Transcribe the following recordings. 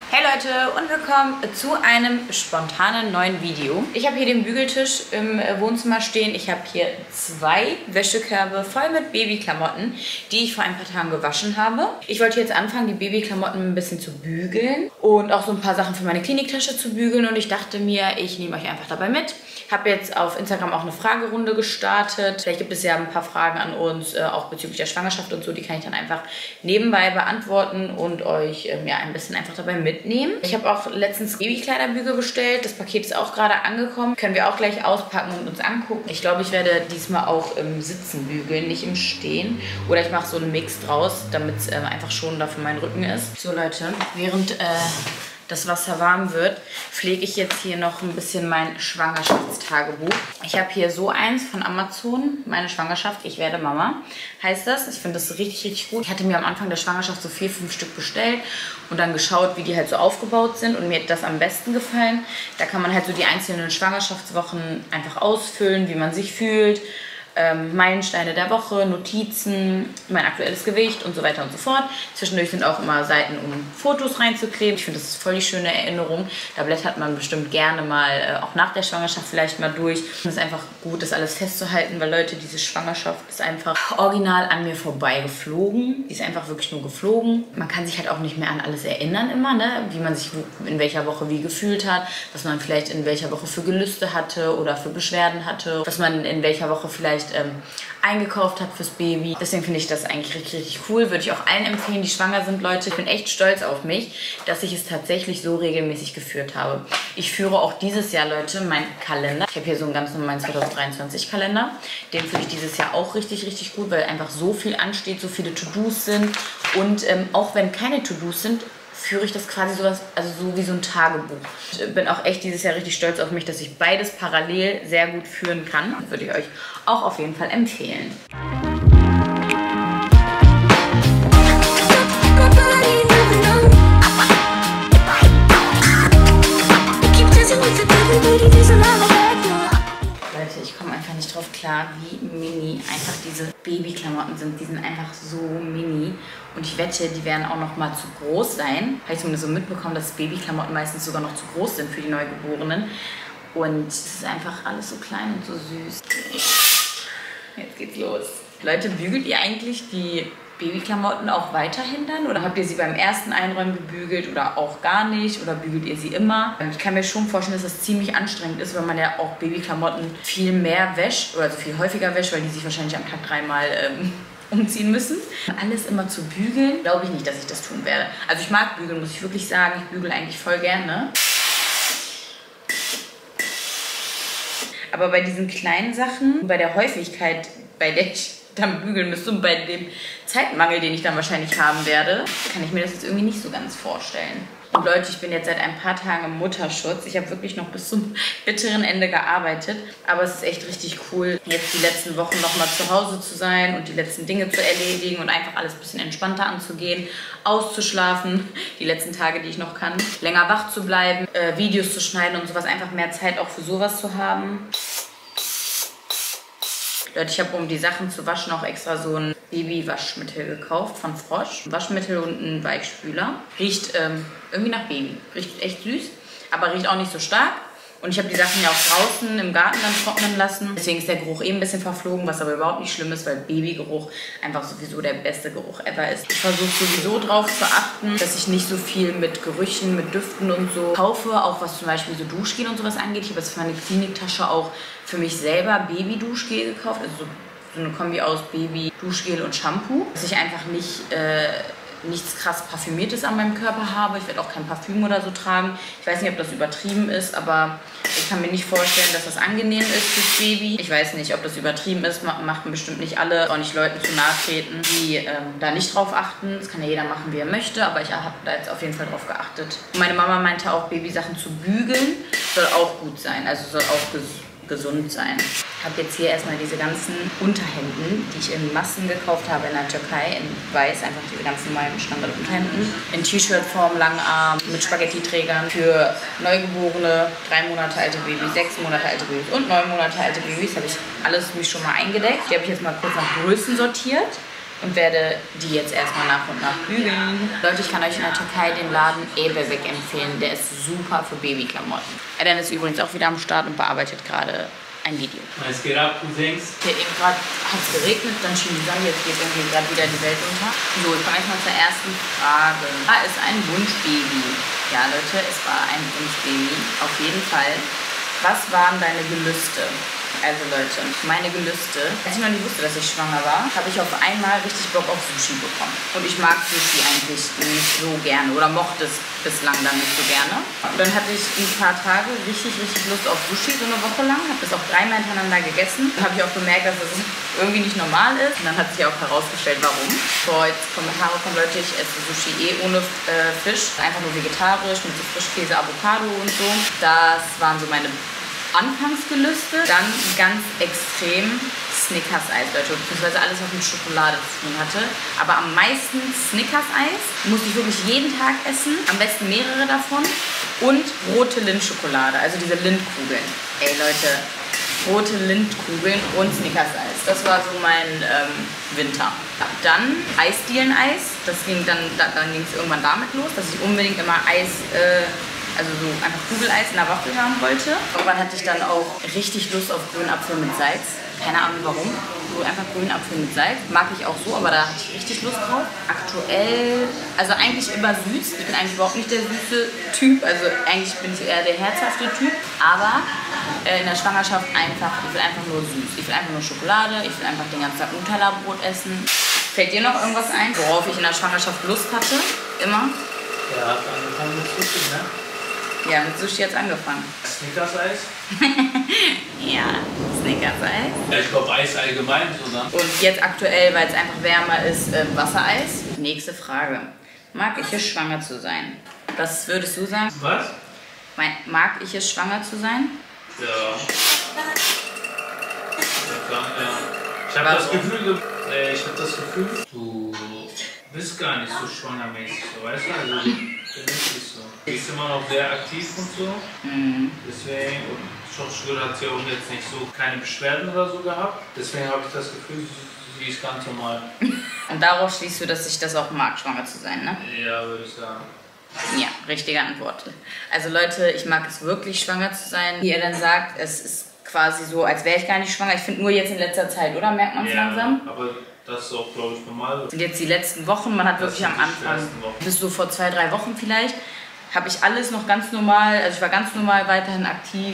Hey Leute und willkommen zu einem spontanen neuen Video. Ich habe hier den Bügeltisch im Wohnzimmer stehen. Ich habe hier 2 Wäschekörbe voll mit Babyklamotten, die ich vor ein paar Tagen gewaschen habe. Ich wollte jetzt anfangen, die Babyklamotten ein bisschen zu bügeln und auch so ein paar Sachen für meine Kliniktasche zu bügeln. Und ich dachte mir, ich nehme euch einfach dabei mit. Ich habe jetzt auf Instagram auch eine Fragerunde gestartet. Vielleicht gibt es ja ein paar Fragen an uns, auch bezüglich der Schwangerschaft und so. Die kann ich dann einfach nebenbei beantworten und euch ja, ein bisschen einfach dabei mitnehmen. Ich habe auch letztens Babykleiderbügel bestellt. Das Paket ist auch gerade angekommen. Können wir auch gleich auspacken und uns angucken. Ich glaube, ich werde diesmal auch im Sitzen bügeln, nicht im Stehen. Oder ich mache so einen Mix draus, damit es einfach schonender für meinen Rücken ist. So Leute, während das Wasser warm wird, pflege ich jetzt hier noch ein bisschen mein Schwangerschaftstagebuch. Ich habe hier so eins von Amazon, meine Schwangerschaft, ich werde Mama, heißt das. Ich finde das richtig, richtig gut. Ich hatte mir am Anfang der Schwangerschaft so 4, 5 Stück bestellt und dann geschaut, wie die halt so aufgebaut sind und mir hat das am besten gefallen. Da kann man halt so die einzelnen Schwangerschaftswochen einfach ausfüllen, wie man sich fühlt. Meilensteine der Woche, Notizen, mein aktuelles Gewicht und so weiter und so fort. Zwischendurch sind auch immer Seiten, um Fotos reinzukleben. Ich finde, das ist voll die schöne Erinnerung. Da blättert man bestimmt gerne mal, auch nach der Schwangerschaft vielleicht mal durch. Es ist einfach gut, das alles festzuhalten, weil Leute, diese Schwangerschaft ist einfach original an mir vorbei geflogen. Die ist einfach wirklich nur geflogen. Man kann sich halt auch nicht mehr an alles erinnern immer, ne? Wie man sich in welcher Woche wie gefühlt hat, was man vielleicht in welcher Woche für Gelüste hatte oder für Beschwerden hatte, was man in welcher Woche vielleicht eingekauft hat fürs Baby. Deswegen finde ich das eigentlich richtig, richtig cool. Würde ich auch allen empfehlen, die schwanger sind, Leute. Ich bin echt stolz auf mich, dass ich es tatsächlich so regelmäßig geführt habe. Ich führe auch dieses Jahr, Leute, meinen Kalender. Ich habe hier so einen ganz normalen 2023 Kalender. Den führe ich dieses Jahr auch richtig, richtig gut, weil einfach so viel ansteht, so viele To-Dos sind. Und auch wenn keine To-Dos sind, führe ich das quasi sowas, also so wie so ein Tagebuch. Ich bin auch echt dieses Jahr richtig stolz auf mich, dass ich beides parallel sehr gut führen kann. Das würde ich euch auch auf jeden Fall empfehlen. Leute, ich komme einfach nicht drauf klar, wie mini einfach diese Babyklamotten sind. Die sind einfach so mini. Und ich wette, die werden auch noch mal zu groß sein. Habe ich zumindest so mitbekommen, dass Babyklamotten meistens sogar noch zu groß sind für die Neugeborenen. Und es ist einfach alles so klein und so süß. Jetzt geht's los. Leute, bügelt ihr eigentlich die Babyklamotten auch weiterhin dann? Oder habt ihr sie beim ersten Einräumen gebügelt oder auch gar nicht? Oder bügelt ihr sie immer? Ich kann mir schon vorstellen, dass das ziemlich anstrengend ist, weil man ja auch Babyklamotten viel mehr wäscht oder also viel häufiger wäscht, weil die sich wahrscheinlich am Tag 3-mal umziehen müssen. Alles immer zu bügeln, glaube ich nicht, dass ich das tun werde. Also ich mag bügeln, muss ich wirklich sagen. Ich bügele eigentlich voll gerne. Aber bei diesen kleinen Sachen, bei der Häufigkeit, bei der ich dann bügeln müsste und bei dem Zeitmangel, den ich dann wahrscheinlich haben werde, kann ich mir das jetzt irgendwie nicht so ganz vorstellen. Und Leute, ich bin jetzt seit ein paar Tagen im Mutterschutz. Ich habe wirklich noch bis zum bitteren Ende gearbeitet. Aber es ist echt richtig cool, jetzt die letzten Wochen nochmal zu Hause zu sein und die letzten Dinge zu erledigen und einfach alles ein bisschen entspannter anzugehen, auszuschlafen, die letzten Tage, die ich noch kann, länger wach zu bleiben, Videos zu schneiden und sowas, einfach mehr Zeit auch für sowas zu haben. Leute, ich habe, um die Sachen zu waschen, auch extra so ein Babywaschmittel gekauft von Frosch. Ein Waschmittel und ein Weichspüler. Riecht irgendwie nach Baby. Riecht echt süß, aber riecht auch nicht so stark. Und ich habe die Sachen ja auch draußen im Garten dann trocknen lassen. Deswegen ist der Geruch ein bisschen verflogen, was aber überhaupt nicht schlimm ist, weil Babygeruch einfach sowieso der beste Geruch ever ist. Ich versuche sowieso darauf zu achten, dass ich nicht so viel mit Gerüchen, mit Düften und so kaufe, auch was zum Beispiel so Duschgel und sowas angeht. Ich habe jetzt für meine Kliniktasche auch für mich selber Baby-Duschgel gekauft, also so eine Kombi aus Baby, Duschgel und Shampoo, dass ich einfach nicht nichts krass Parfümiertes an meinem Körper habe. Ich werde auch kein Parfüm oder so tragen. Ich weiß nicht, ob das übertrieben ist, aber ich kann mir nicht vorstellen, dass das angenehm ist fürs Baby. Ich weiß nicht, ob das übertrieben ist. Machen bestimmt nicht alle. Auch nicht Leuten zu nahe treten, die da nicht drauf achten. Das kann ja jeder machen, wie er möchte, aber ich habe da jetzt auf jeden Fall drauf geachtet. Und meine Mama meinte auch, Babysachen zu bügeln soll auch gut sein. Also soll auch gesund sein. Ich habe jetzt hier erstmal diese ganzen Unterhemden, die ich in Massen gekauft habe in der Türkei, in weiß, einfach diese ganzen normalen Standard-Unterhemden. In T-Shirt-Form, Langarm, mit Spaghetti-Trägern für Neugeborene, 3 Monate alte Babys, 6 Monate alte Babys und 9 Monate alte Babys. Habe ich alles mich schon mal eingedeckt. Die habe ich jetzt mal kurz nach Größen sortiert. und werde die jetzt erstmal nach und nach bügeln. Leute, ich kann euch in der Türkei den Laden Ebevik empfehlen. Der ist super für Babyklamotten. Eden ist übrigens auch wieder am Start und bearbeitet gerade ein Video. Es geht ab, du denkst. Hier eben gerade hat es geregnet, dann schien die Sonne, jetzt geht irgendwie gerade wieder die Welt unter. So, ich komme erstmal zur ersten Frage. Da ist ein Wunschbaby. Ja, Leute, es war ein Wunschbaby. Auf jeden Fall. Was waren deine Gelüste? Also Leute, meine Gelüste. Als ich noch nicht wusste, dass ich schwanger war, habe ich auf einmal richtig Bock auf Sushi bekommen. Und ich mag Sushi eigentlich nicht so gerne oder mochte es bislang dann nicht so gerne. Und dann hatte ich ein paar Tage richtig Lust auf Sushi, so eine Woche lang. Habe das auch dreimal hintereinander gegessen. Dann habe ich auch gemerkt, dass das irgendwie nicht normal ist. Und dann hat sich auch herausgestellt, warum. Boah, jetzt Kommentare von Leute, ich esse Sushi ohne Fisch. Einfach nur vegetarisch, mit so Frischkäse, Avocado und so. Das waren so meine Anfangsgelüste, dann ganz extrem Snickers-Eis, Leute, beziehungsweise alles, was mit Schokolade zu tun hatte. Aber am meisten Snickers-Eis musste ich wirklich jeden Tag essen, am besten mehrere davon und rote Lindschokolade, also diese Lindkugeln. Ey Leute, rote Lindkugeln und Snickers-Eis, das war so mein Winter. Dann Eisdielen-Eis, das ging dann ging es irgendwann damit los, dass ich unbedingt immer Eis also so einfach Kugeleis in der Waffel haben wollte. Irgendwann hatte ich dann auch richtig Lust auf grünen Apfel mit Salz. Keine Ahnung warum. So einfach grünen Apfel mit Salz. Mag ich auch so, aber da hatte ich richtig Lust drauf. Aktuell, also eigentlich immer süß. Ich bin eigentlich überhaupt nicht der süße Typ. Also eigentlich bin ich eher der herzhafte Typ. Aber in der Schwangerschaft ich will einfach nur süß. Ich will einfach nur Schokolade. Ich will einfach den ganzen Tag Nutella-Brot essen. Fällt dir noch irgendwas ein, worauf ich in der Schwangerschaft Lust hatte? Immer? Ja, hat angefangen mit Sushi, ne? Ja, mit Sushi jetzt angefangen. Snickers-Eis? Ja, Snickers-Eis. Ja, ich glaube Eis allgemein so, ne? Und jetzt aktuell, weil es einfach wärmer ist, Wassereis. Nächste Frage. Mag ich es, schwanger zu sein? Was würdest du sagen? Was? Mag ich es, schwanger zu sein? Ja. Ja, klar, ja. Ich habe das Gefühl, du bist gar nicht so schwangermäßig, so, weißt du? Also, nicht so. Du bist immer noch sehr aktiv und so. Deswegen, und Schauspiel hat sie auch jetzt nicht so keine Beschwerden oder so gehabt. Deswegen habe ich das Gefühl, sie ist ganz normal. Und darauf schließt du, dass ich das auch mag, schwanger zu sein, ne? Ja, würde ich sagen. Ja, richtige Antwort. Also Leute, ich mag es wirklich, schwanger zu sein. Wie ihr dann sagt, es ist quasi so, als wäre ich gar nicht schwanger. Ich finde nur jetzt in letzter Zeit, oder? Merkt man es langsam? Aber das ist auch, glaube ich, normal. Das sind jetzt die letzten Wochen, man hat wirklich am Anfang, bis so vor 2-3 Wochen vielleicht, habe ich alles noch ganz normal, also ich war ganz normal weiterhin aktiv.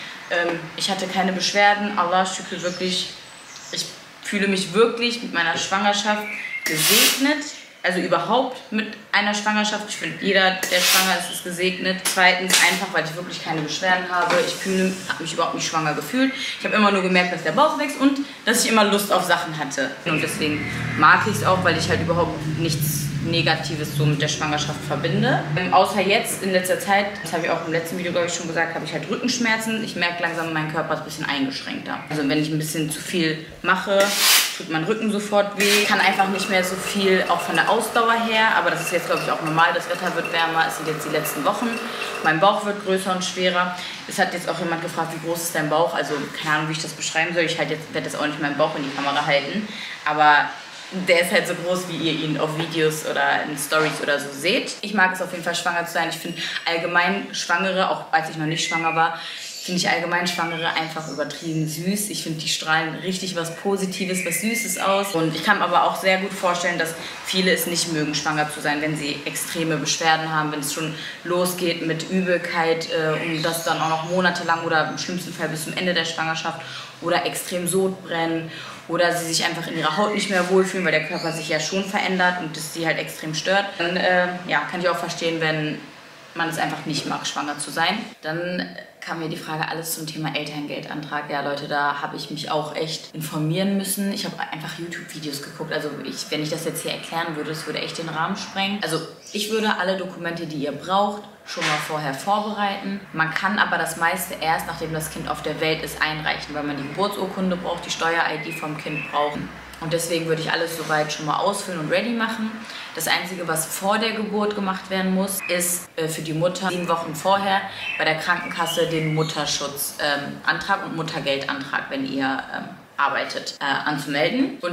Ich hatte keine Beschwerden, Allah schüttet wirklich, ich fühle mich wirklich mit meiner Schwangerschaft gesegnet. Also überhaupt mit einer Schwangerschaft. Ich finde, jeder, der schwanger ist, ist gesegnet. Zweitens einfach, weil ich wirklich keine Beschwerden habe. Ich habe mich überhaupt nicht schwanger gefühlt. Ich habe immer nur gemerkt, dass der Bauch wächst und dass ich immer Lust auf Sachen hatte. Und deswegen mag ich es auch, weil ich halt überhaupt nichts Negatives so mit der Schwangerschaft verbinde. Außer jetzt in letzter Zeit, das habe ich auch im letzten Video, glaube ich, schon gesagt, habe ich halt Rückenschmerzen. Ich merke langsam, mein Körper ist ein bisschen eingeschränkter. Also wenn ich ein bisschen zu viel mache, tut mein Rücken sofort weh. Ich kann einfach nicht mehr so viel, auch von der Ausdauer her, aber das ist jetzt, glaube ich, auch normal. Das Wetter wird wärmer, es sind jetzt die letzten Wochen. Mein Bauch wird größer und schwerer. Es hat jetzt auch jemand gefragt, wie groß ist dein Bauch? Also keine Ahnung, wie ich das beschreiben soll. Ich werde jetzt auch nicht meinen Bauch in die Kamera halten, aber der ist halt so groß, wie ihr ihn auf Videos oder in Stories oder so seht. Ich mag es auf jeden Fall, schwanger zu sein. Ich finde allgemein Schwangere, auch als ich noch nicht schwanger war, finde ich allgemein Schwangere einfach übertrieben süß. Ich finde, die strahlen richtig was Positives, was Süßes aus. Und ich kann mir aber auch sehr gut vorstellen, dass viele es nicht mögen, schwanger zu sein, wenn sie extreme Beschwerden haben, wenn es schon losgeht mit Übelkeit und das dann auch noch monatelang oder im schlimmsten Fall bis zum Ende der Schwangerschaft oder extrem Sodbrennen oder sie sich einfach in ihrer Haut nicht mehr wohlfühlen, weil der Körper sich ja schon verändert und das sie halt extrem stört. Dann ja, kann ich auch verstehen, wenn man es einfach nicht mag, schwanger zu sein. Dann kam mir die Frage alles zum Thema Elterngeldantrag. Ja Leute, da habe ich mich auch echt informieren müssen. Ich habe einfach YouTube-Videos geguckt. Also wenn ich das jetzt hier erklären würde, das würde echt den Rahmen sprengen. Also ich würde alle Dokumente, die ihr braucht, schon mal vorher vorbereiten. Man kann aber das meiste erst, nachdem das Kind auf der Welt ist, einreichen, weil man die Geburtsurkunde braucht, die Steuer-ID vom Kind braucht. Und deswegen würde ich alles soweit schon mal ausfüllen und ready machen. Das Einzige, was vor der Geburt gemacht werden muss, ist für die Mutter 7 Wochen vorher bei der Krankenkasse den Mutterschutzantrag und Muttergeldantrag, wenn ihr arbeitet, anzumelden. Und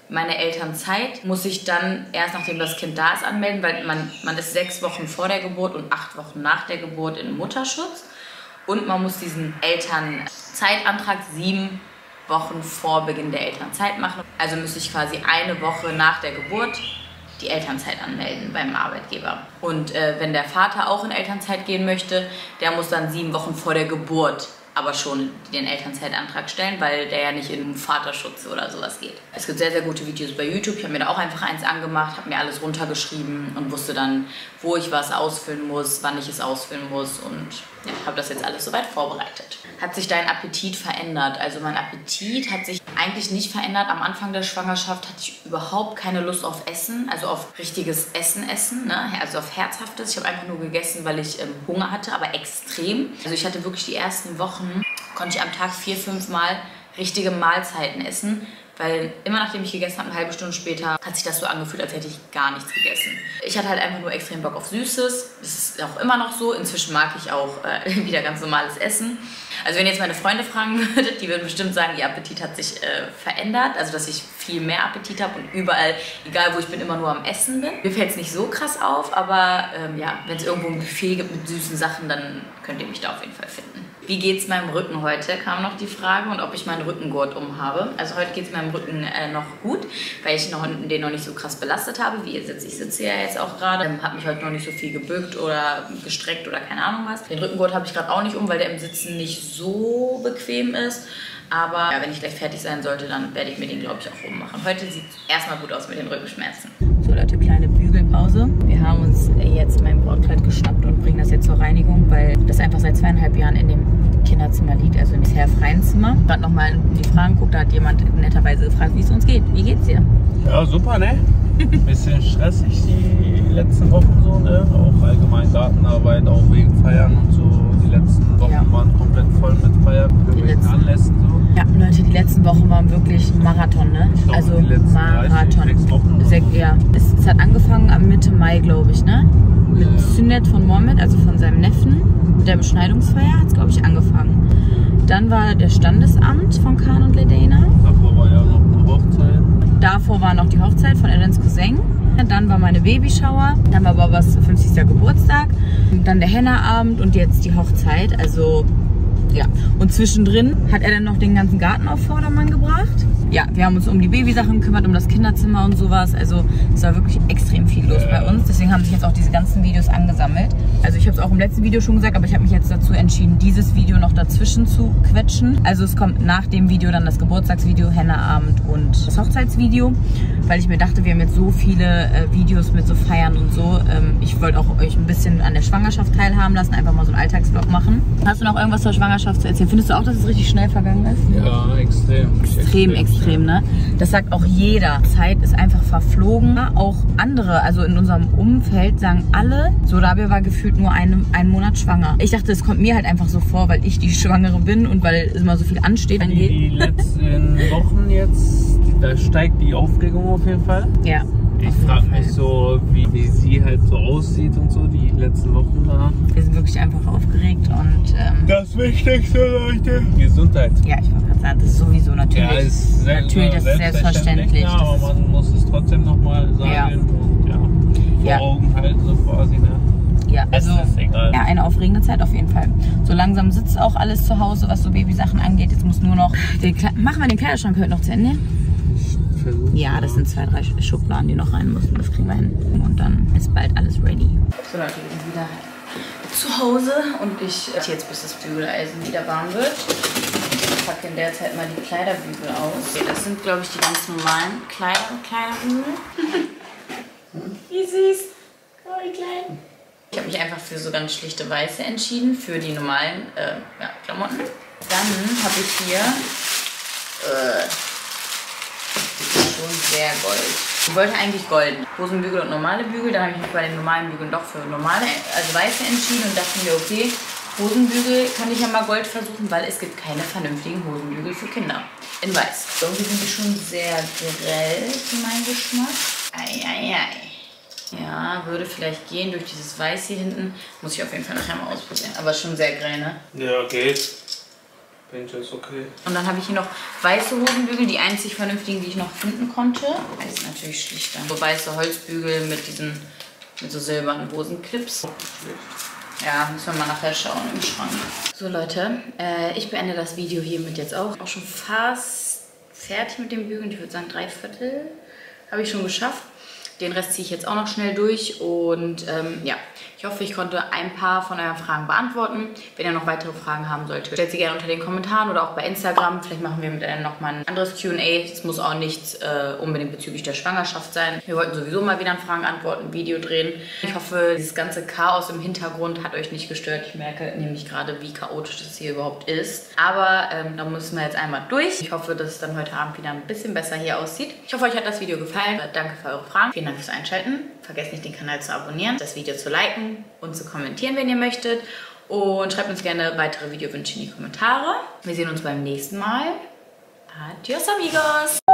Meine Elternzeit muss ich dann erst, nachdem das Kind da ist, anmelden, weil man ist 6 Wochen vor der Geburt und 8 Wochen nach der Geburt in Mutterschutz. Und man muss diesen Elternzeitantrag 7 Wochen vor Beginn der Elternzeit machen. Also müsste ich quasi eine Woche nach der Geburt die Elternzeit anmelden beim Arbeitgeber. Und wenn der Vater auch in Elternzeit gehen möchte, der muss dann 7 Wochen vor der Geburt aber schon den Elternzeitantrag stellen, weil der ja nicht in Vaterschutz oder sowas geht. Es gibt sehr, sehr gute Videos bei YouTube. Ich habe mir da auch einfach eins angemacht, habe mir alles runtergeschrieben und wusste dann, wo ich was ausfüllen muss, wann ich es ausfüllen muss und ja, habe das jetzt alles soweit vorbereitet. Hat sich dein Appetit verändert? Also mein Appetit hat sich eigentlich nicht verändert. Am Anfang der Schwangerschaft hatte ich überhaupt keine Lust auf Essen, also auf richtiges Essen, ne? Also auf Herzhaftes. Ich habe einfach nur gegessen, weil ich Hunger hatte, aber extrem. Also ich hatte wirklich die ersten Wochen, konnte ich am Tag 4, 5 Mal richtige Mahlzeiten essen. Weil immer nachdem ich gegessen habe, eine halbe Stunde später, hat sich das so angefühlt, als hätte ich gar nichts gegessen. Ich hatte halt einfach nur extrem Bock auf Süßes. Das ist auch immer noch so. Inzwischen mag ich auch wieder ganz normales Essen. Also wenn ihr jetzt meine Freunde fragen würdet, die würden bestimmt sagen, ihr Appetit hat sich verändert. Also dass ich viel mehr Appetit habe und überall, egal wo ich bin, immer nur am Essen bin. Mir fällt es nicht so krass auf, aber ja, wenn es irgendwo ein Buffet gibt mit süßen Sachen, dann könnt ihr mich da auf jeden Fall finden. Wie geht es meinem Rücken heute, kam noch die Frage, und ob ich meinen Rückengurt umhabe. Also heute geht es meinem Rücken noch gut, weil ich den noch nicht so krass belastet habe, wie ihr seht. Ich sitze ja jetzt auch gerade, habe mich heute noch nicht so viel gebückt oder gestreckt oder keine Ahnung was. Den Rückengurt habe ich gerade auch nicht weil der im Sitzen nicht so bequem ist. Aber ja, wenn ich gleich fertig sein sollte, dann werde ich mir den, glaube ich, auch ummachen. Heute sieht es erstmal gut aus mit den Rückenschmerzen. So Leute, kleine Bügelpause. Wir haben uns jetzt mein Brautkleid geschnappt und bringen das jetzt zur Reinigung, weil das einfach seit 2,5 Jahren in dem Kinderzimmer liegt, also im bisher freien Zimmer. Gerade nochmal in die Fragen guckt, da hat jemand netterweise gefragt, wie es uns geht. Wie geht's dir? Ja, super, ne? Bisschen stressig die letzten Wochen so, ne? Auch allgemein Gartenarbeit, auch wegen Feiern und so. Die letzten Wochen waren komplett voll mit Feiern, irgendwelchen Anlässen so. Ja, Leute, die letzten Wochen waren wirklich ein Marathon, ne? Ich glaub, also die letzten Marathon. 6 Wochen oder so. Ja, es hat angefangen am Mitte Mai, glaube ich, ne? Mit Sünnet von Mohammed, also von seinem Neffen. Mit der Beschneidungsfeier hat es, glaube ich, angefangen. Dann war der Standesamt von Khan und Ledena. Davor war ja noch eine Hochzeit. Davor war noch die Hochzeit von Edens Cousin. Dann war meine Babyshower. Dann war Babas 50. Geburtstag. Dann der Henna-Abend und jetzt die Hochzeit. Also ja. Und zwischendrin hat er dann noch den ganzen Garten auf Vordermann gebracht. Ja, wir haben uns um die Babysachen gekümmert, um das Kinderzimmer und sowas. Also es war wirklich extrem viel los bei uns. Deswegen haben sich jetzt auch diese ganzen Videos angesammelt. Also ich habe es auch im letzten Video schon gesagt, aber ich habe mich jetzt dazu entschieden, dieses Video noch dazwischen zu quetschen. Also es kommt nach dem Video dann das Geburtstagsvideo, Henna-Abend und das Hochzeitsvideo. Weil ich mir dachte, wir haben jetzt so viele Videos mit so Feiern und so. Ich wollte auch euch ein bisschen an der Schwangerschaft teilhaben lassen, einfach mal so einen Alltagsvlog machen. Hast du noch irgendwas zur Schwangerschaft zu erzählen? Findest du auch, dass es richtig schnell vergangen ist? Ja, extrem. Extrem, ne? Das sagt auch jeder. Zeit ist einfach verflogen. Auch andere, also in unserem Umfeld, sagen alle, so Rabia war gefühlt nur einen Monat schwanger. Ich dachte, es kommt mir halt einfach so vor, weil ich die Schwangere bin und weil immer so viel ansteht. Die letzten Wochen jetzt, da steigt die Aufregung auf jeden Fall. Ja. Ich frage mich so, wie sie halt so aussieht und so, die letzten Wochen da. Wir sind wirklich einfach aufgeregt und das Wichtigste, Leute, Gesundheit. Ja, ich wollte gerade sagen, das ist sowieso natürlich. Ja, ist natürlich, das ist selbstverständlich. Ja, aber man muss es trotzdem nochmal sagen und vor Augen halten so quasi, ne? Ja, also ist egal. Ja, eine aufregende Zeit auf jeden Fall. So langsam sitzt auch alles zu Hause, was so Babysachen angeht. Jetzt muss nur noch machen wir den Kleiderschrank heute noch zu Ende. Ja, das sind 2, 3 Schubladen, die noch rein müssen. Das kriegen wir hin. Und dann ist bald alles ready. So Leute, wir sind wieder zu Hause und ich warte jetzt, bis das Bügeleisen wieder warm wird. Ich packe in der Zeit mal die Kleiderbügel aus. Okay, das sind, glaube ich, die ganz normalen Kleiderbügel. Wie süß. Oh, wie klein. Ich habe mich einfach für so ganz schlichte weiße entschieden, für die normalen Klamotten. Dann habe ich hier schon sehr gold. Ich wollte eigentlich golden. Hosenbügel und normale Bügel. Dann habe ich mich bei den normalen Bügeln doch für normale, also weiße entschieden und dachte mir, okay, Hosenbügel kann ich ja mal gold versuchen, weil es gibt keine vernünftigen Hosenbügel für Kinder. In weiß. Irgendwie sind die schon sehr grell für meinen Geschmack. Ja, würde vielleicht gehen durch dieses Weiß hier hinten. Muss ich auf jeden Fall nachher mal ausprobieren. Aber schon sehr grell, ne? Ja, geht. Pinche ist okay. Und dann habe ich hier noch weiße Hosenbügel, die einzig vernünftigen, die ich noch finden konnte. Das ist natürlich schlichter. So weiße Holzbügel mit so silbernen Hosenclips. Ja, müssen wir mal nachher schauen im Schrank. So Leute, ich beende das Video hiermit jetzt auch. Auch schon fast fertig mit dem Bügeln. Ich würde sagen 3/4 habe ich schon geschafft. Den Rest ziehe ich jetzt auch noch schnell durch und ja, ich hoffe, ich konnte ein paar von euren Fragen beantworten. Wenn ihr noch weitere Fragen haben solltet, stellt sie gerne unter den Kommentaren oder auch bei Instagram. Vielleicht machen wir mit noch mal ein anderes Q&A. Es muss auch nichts unbedingt bezüglich der Schwangerschaft sein. Wir wollten sowieso mal wieder ein Fragen-Antworten-Video drehen. Ich hoffe, dieses ganze Chaos im Hintergrund hat euch nicht gestört. Ich merke nämlich gerade, wie chaotisch das hier überhaupt ist. Aber da müssen wir jetzt einmal durch. Ich hoffe, dass es dann heute Abend wieder ein bisschen besser hier aussieht. Ich hoffe, euch hat das Video gefallen. Danke für eure Fragen. Vielen Dank fürs Einschalten. Vergesst nicht, den Kanal zu abonnieren, das Video zu liken und zu kommentieren, wenn ihr möchtet. Und schreibt uns gerne weitere Videowünsche in die Kommentare. Wir sehen uns beim nächsten Mal. Adios, amigos!